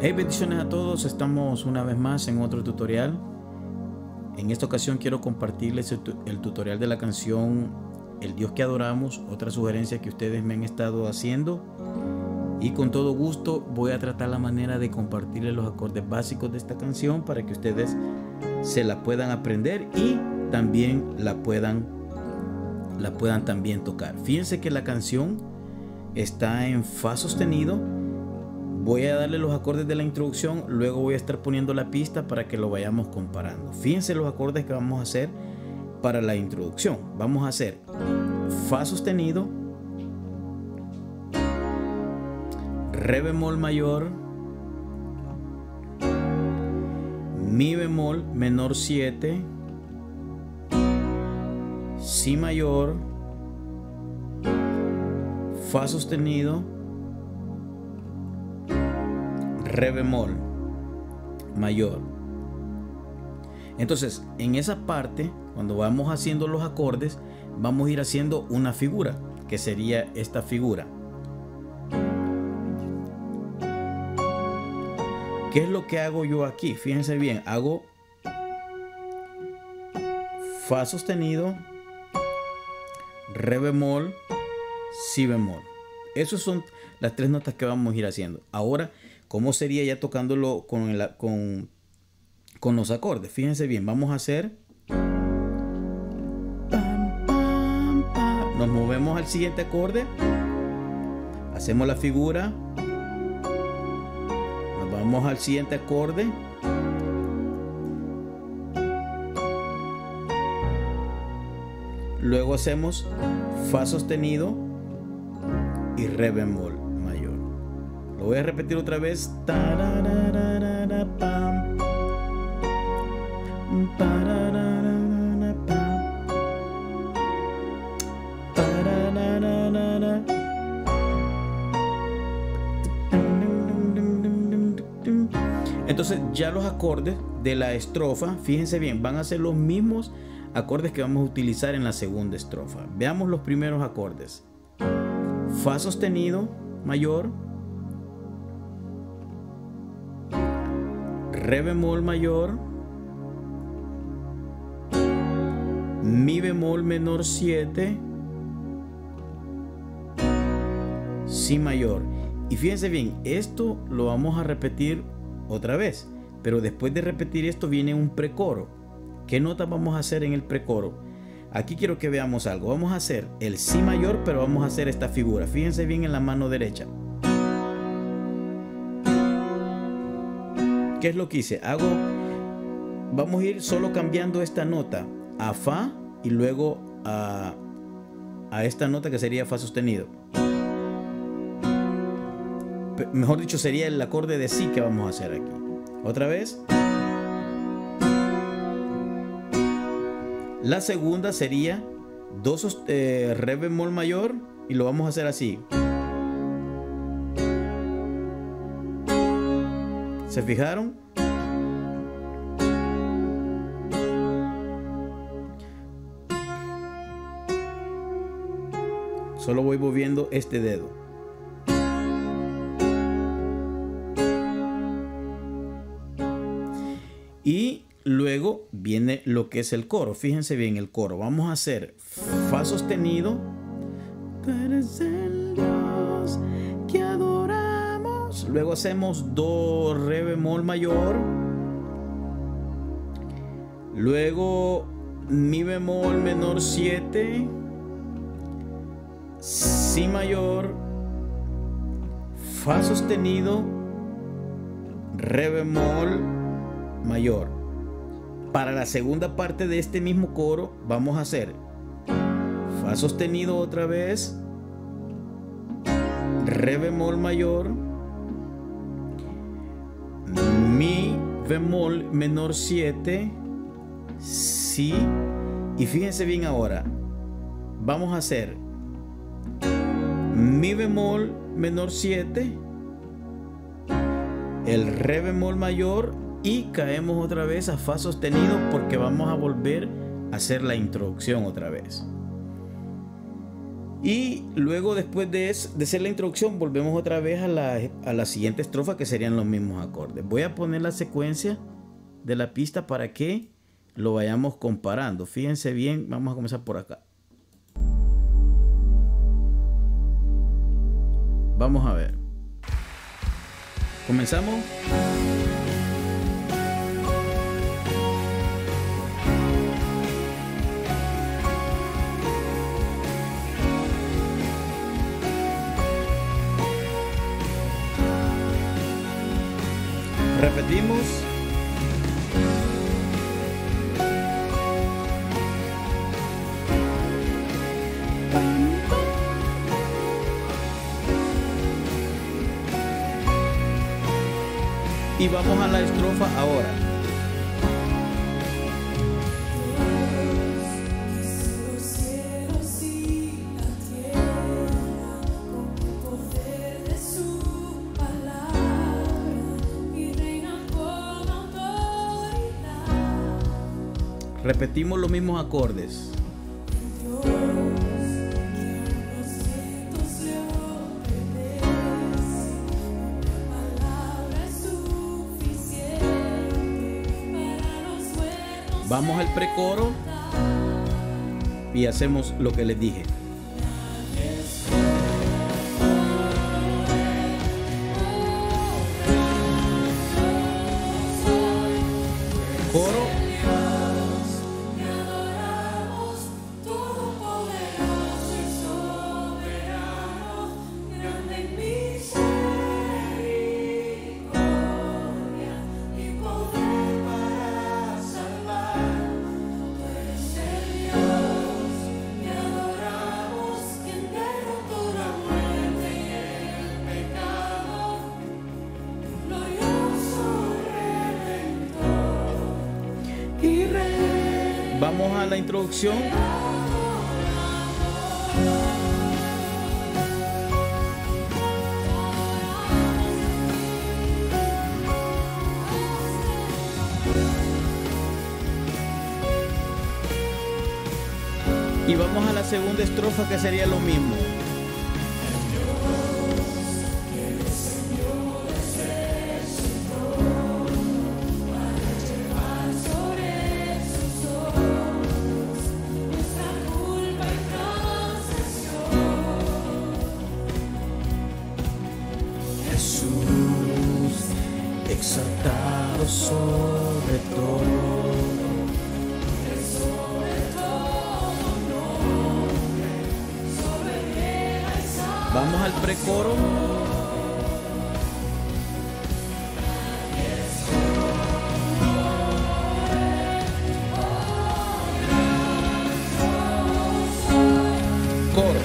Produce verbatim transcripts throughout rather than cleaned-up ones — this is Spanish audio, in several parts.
Hey, bendiciones a todos, estamos una vez más en otro tutorial. En esta ocasión quiero compartirles el, el tutorial de la canción El Dios que adoramos, otra sugerencia que ustedes me han estado haciendo, y con todo gusto voy a tratar la manera de compartirles los acordes básicos de esta canción para que ustedes se la puedan aprender y también la puedan, la puedan también tocar. Fíjense que la canción está en fa sostenido. Voy a darle los acordes de la introducción, luego voy a estar poniendo la pista para que lo vayamos comparando. Fíjense los acordes que vamos a hacer para la introducción. Vamos a hacer fa sostenido, re bemol mayor, mi bemol menor siete, si mayor, fa sostenido, re bemol mayor. Entonces, en esa parte, cuando vamos haciendo los acordes, vamos a ir haciendo una figura, que sería esta figura. ¿Qué es lo que hago yo aquí? Fíjense bien, hago fa sostenido, re bemol, si bemol. Esas son las tres notas que vamos a ir haciendo. Ahora, ¿cómo sería ya tocándolo con, el, con, con los acordes? Fíjense bien, vamos a hacer. Nos movemos al siguiente acorde. Hacemos la figura. Nos vamos al siguiente acorde. Luego hacemos fa sostenido y re bemol mayor. Lo voy a repetir otra vez. Entonces ya los acordes de la estrofa, fíjense bien, van a ser los mismos acordes que vamos a utilizar en la segunda estrofa. Veamos los primeros acordes. Fa sostenido mayor, re bemol mayor, mi bemol menor siete, si mayor. Y fíjense bien, esto lo vamos a repetir otra vez, pero después de repetir esto viene un precoro. ¿Qué notas vamos a hacer en el precoro? Aquí quiero que veamos algo. Vamos a hacer el si mayor, pero vamos a hacer esta figura. Fíjense bien en la mano derecha. ¿Qué es lo que hice? Hago, vamos a ir solo cambiando esta nota a fa y luego a, a esta nota que sería fa sostenido. Mejor dicho, sería el acorde de si que vamos a hacer aquí. Otra vez. La segunda sería do, eh, re bemol mayor y lo vamos a hacer así. ¿Se fijaron? Solo voy moviendo este dedo. Y luego viene lo que es el coro. Fíjense bien el coro. Vamos a hacer fa sostenido. Tú eres el Dios que adoramos. Luego hacemos do, re bemol mayor. Luego mi bemol menor siete. Si mayor. Fa sostenido. Re bemol mayor. Para la segunda parte de este mismo coro vamos a hacer fa sostenido otra vez, re bemol mayor, mi bemol menor siete, si, y fíjense bien ahora, vamos a hacer mi bemol menor siete, el re bemol mayor y caemos otra vez a fa sostenido porque vamos a volver a hacer la introducción otra vez. Y luego, después de, es, de hacer la introducción, volvemos otra vez a la, a la siguiente estrofa, que serían los mismos acordes. Voy a poner la secuencia de la pista para que lo vayamos comparando. Fíjense bien, vamos a comenzar por acá. Vamos a ver. Comenzamos. Repetimos. Y vamos a la estrofa ahora. Repetimos los mismos acordes. Vamos al precoro y hacemos lo que les dije. Coro. Vamos a la introducción. Y vamos a la segunda estrofa, que sería lo mismo. Exaltado sobre todo, vamos al precoro. Coro.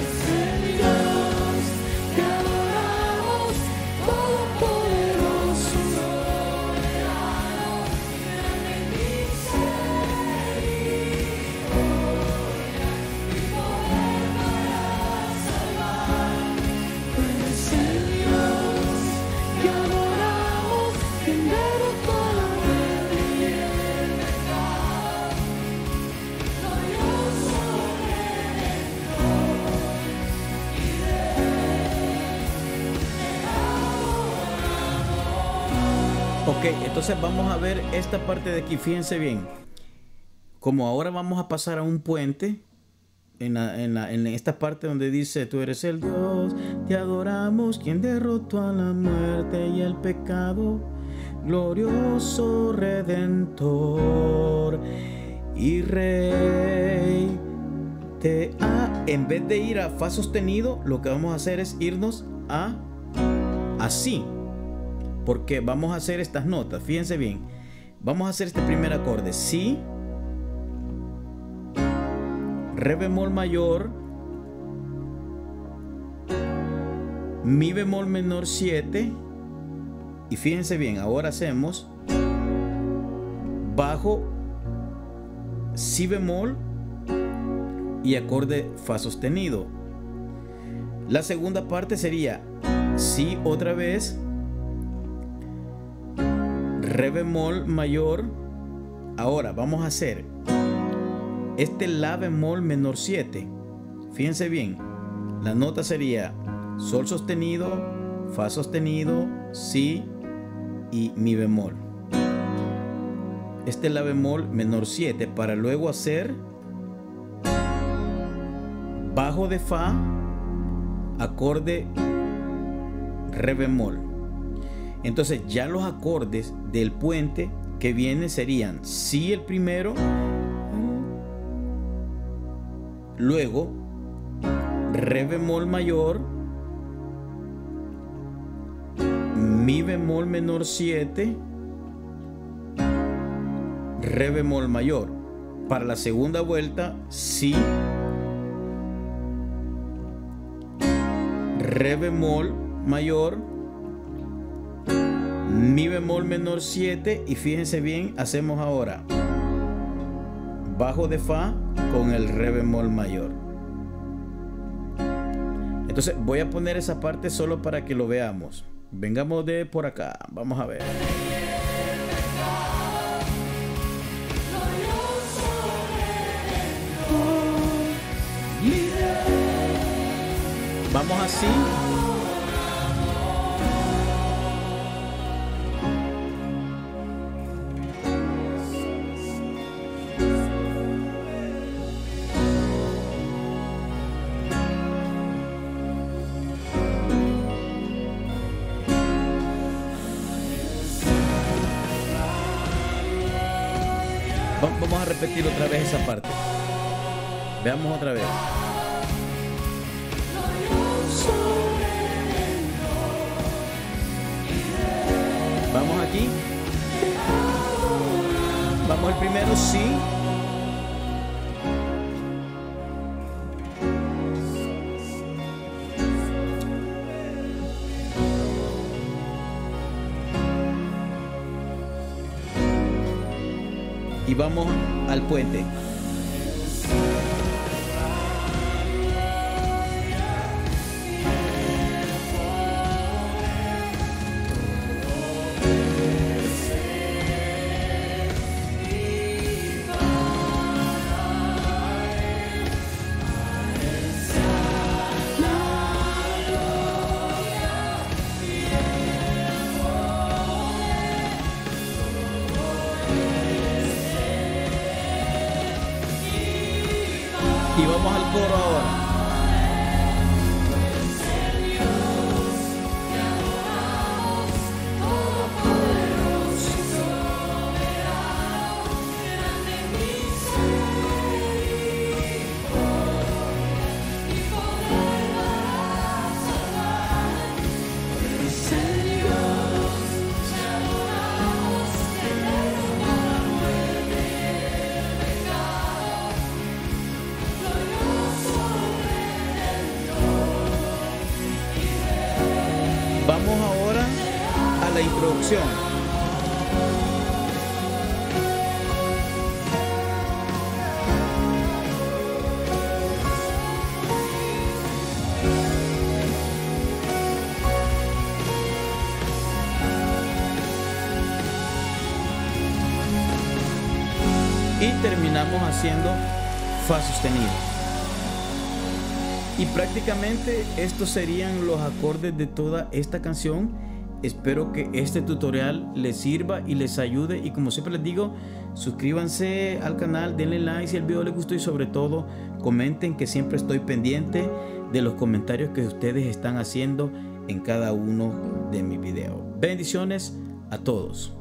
Ok, entonces vamos a ver esta parte de aquí. Fíjense bien. Como ahora vamos a pasar a un puente, en, la, en, la, en esta parte donde dice: tú eres el Dios, te adoramos, quien derrotó a la muerte y el pecado, glorioso Redentor y Rey. Te a, en vez de ir a fa sostenido, lo que vamos a hacer es irnos a así. Porque vamos a hacer estas notas. Fíjense bien. Vamos a hacer este primer acorde. Si, re bemol mayor, mi bemol menor siete. Y fíjense bien, ahora hacemos bajo, si bemol y acorde fa sostenido. La segunda parte sería si otra vez, re bemol mayor. Ahora vamos a hacer este la bemol menor siete. Fíjense bien, La nota sería sol sostenido, fa sostenido, si y mi bemol. Este es la bemol menor siete, para luego hacer bajo de fa, acorde re bemol. Entonces ya los acordes del puente que viene serían si el primero, luego re bemol mayor, mi bemol menor siete, re bemol mayor. Para la segunda vuelta, si, re bemol mayor, mi bemol menor siete, y fíjense bien, hacemos ahora bajo de fa con el re bemol mayor. Entonces voy a poner esa parte solo para que lo veamos. Vengamos de por acá, vamos a ver. Vamos así. Vamos a repetir otra vez esa parte. Veamos otra vez. Vamos aquí. Vamos el primero, sí. Y vamos al puente. Y vamos al coro ahora. Vamos ahora a la introducción. Y terminamos haciendo fa sostenido. Y prácticamente estos serían los acordes de toda esta canción. Espero que este tutorial les sirva y les ayude. Y como siempre les digo, suscríbanse al canal, denle like si el video les gustó y sobre todo comenten, que siempre estoy pendiente de los comentarios que ustedes están haciendo en cada uno de mis videos. Bendiciones a todos.